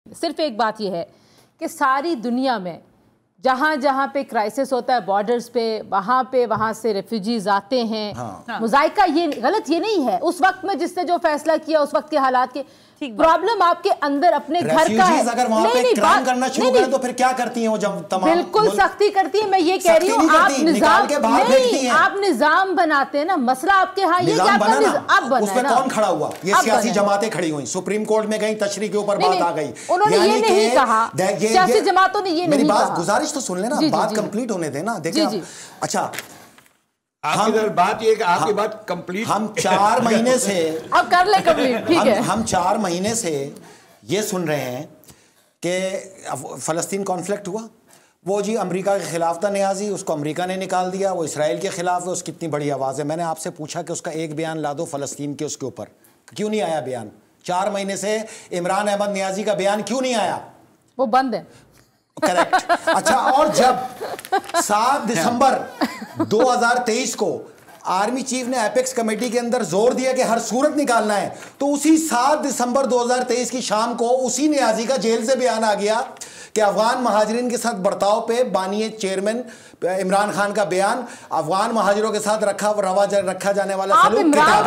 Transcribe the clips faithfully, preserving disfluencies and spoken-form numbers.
صرف ایک بات یہ ہے کہ ساری دنیا میں جہاں جہاں پہ کرائسس ہوتا ہے بارڈرز پہ وہاں پہ وہاں سے ریفیوجیز آتے ہیں. مذائقہ یہ غلط یہ نہیں ہے. اس وقت میں جس نے جو فیصلہ کیا اس وقت کے حالات کے پرابلم آپ کے اندر اپنے گھر کا ہے. اگر وہاں پہ کرائم کرنا شروع کریں تو پھر کیا کرتی ہیں وہ جب تمام بالکل سختی کرتی ہے. میں یہ کہہ رہی ہوں آپ نظام نہیں آپ نظام بناتے ہیں نا. مسئلہ آپ کے ہاں یہ کہ آپ اب بنا اس پہ کون کھڑا ہوا؟ یہ سیاسی جماعتیں کھڑی ہوئی سپریم کورٹ میں گئی تشریح کے اوپر بات آ گئی. انہوں نے یہ نہیں کہا سیاسی جماعتوں نے یہ نہیں کہا. میری بات گزارش تو سن لینا بات کمپلیٹ ہونے دینا. دیکھیں اچھا آپ کی بات یہ کہ آپ کی بات کمپلیٹ ہم چار مہینے سے اب کر لیں کمپلیٹ ٹھیک ہے. ہم چار مہینے سے یہ سن رہے ہیں کہ فلسطین کانفلکٹ ہوا وہ جی امریکہ کے خلاف تھا نیازی اس کو امریکہ نے نکال دیا. وہ اسرائیل کے خلاف ہے اس کی اتنی بڑی آواز ہے. میں نے آپ سے پوچھا کہ اس کا ایک بیان لا دو فلسطین کے اس کے اوپر. کیوں نہیں آیا بیان؟ چار مہینے سے عمران احمد نیازی کا بیان کیوں نہیں آیا؟ وہ بند ہے. کریکٹ. اچھا اور جب سات دسمبر دو ہزار تیئیس کو آرمی چیف نے ایپیکس کمیٹی کے اندر زور دیا کہ ہر صورت نکالنا ہے تو اسی سات دسمبر دو ہزار تیئیس کی شام کو اسی نیازی کا جیل سے بیان آ گیا کہ افغان مہاجرین کے ساتھ برتاؤ پہ بانی چیئرمین عمران خان کا بیان افغان مہاجروں کے ساتھ رکھا روا رکھا جانے والا سلوک کتاب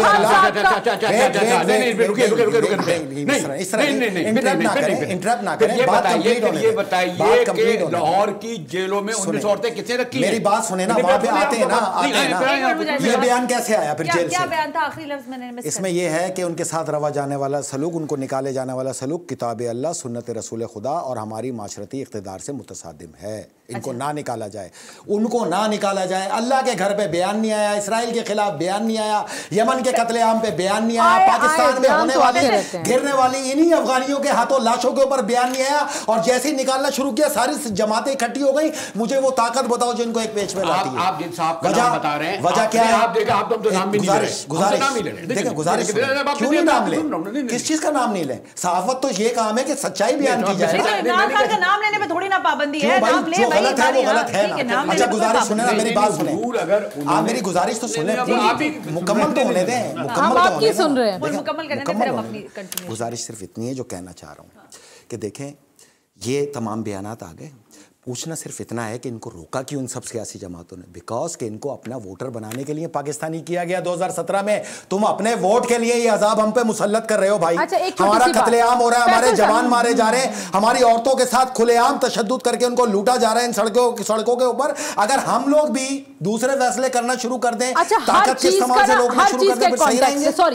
لاہور کی جیلوں میں انیس عورتیں کتنے رکھی ہیں؟ میری بات سنیں نا وہاں پہ آتے ہیں نا یہ بیان کیسے آیا پھر جیل سے؟ اس میں یہ ہے کہ ان کے ساتھ روا جانے والا سلوک ان کو نکالے جانے والا سلوک کتاب اللہ سنت رسول خدا اور ہماری معاشرتی اقتدار سے متصادم ہے. ان کو نہ نکالا جائے ان کو نہ نکالا جائے. اللہ کے گھر پہ بیان نہیں آیا, اسرائیل کے خلاف بیان نہیں آیا, یمن کے قتل عام پہ بیان نہیں آیا, پاکستان میں ہونے والی گرنے والی انہی افغانیوں کے ہاتھوں لاشوں کے اوپر بیان نہیں آیا. اور جیسے ہی نکالنا شروع کیا ساری جماعتیں اکٹھی ہو گئی. مجھے وہ طاقت بتاؤ جن کو ایک پیج پہ لاتی ہے. آپ جن صاحب کا نام بتا رہے ہیں وجہ کیا ہے؟ آپ دیکھیں آپ تو نام بھی نہیں لے رہے. گزارش دیکھیں گزارش کیوں نہیں نام لیں؟ کس چیز کا نام نہیں لیں؟ صحافت تو یہ کام ہے کہ سچائی بیان کی جائے. عمران خان کا نام لینے میں تھوڑی نہ پابندی ہے. نام لے جو غلط ہے وہ غلط ہے نا. اچھا گزارش سنیں نا میری بات سنیں. آپ میری گزارش تو سنیں مکمل تو ہونے دیں. ہم آپ کی سن رہے ہیں. مکمل کرنے دیں پھر ہم اپنی کنٹینیو. گزارش صرف اتنی ہے جو کہنا چاہ رہا ہوں کہ دیکھیں یہ تمام بیانات آ گئے. پوچھنا صرف اتنا ہے کہ ان کو روکا کیوں ان سب سیاسی جماعتوں نے؟ بیکاز کہ ان کو اپنا ووٹر بنانے کے لیے پاکستانی کیا گیا دو ہزار سترہ میں. تم اپنے ووٹ کے لیے یہ عذاب ہم پہ مسلط کر رہے ہو بھائی. ہمارا قتل عام ہو رہا ہے, ہمارے جوان مارے جا رہے ہیں, ہماری عورتوں کے ساتھ کھلے عام تشدد کر کے ان کو لوٹا جا رہا ہے ان سڑکوں سڑکوں کے اوپر. اگر ہم لوگ بھی دوسرے فیصلے کرنا شروع کر دیں, طاقت کے استعمال سے روکنا شروع کر دیں, پھر صحیح رہیں گے.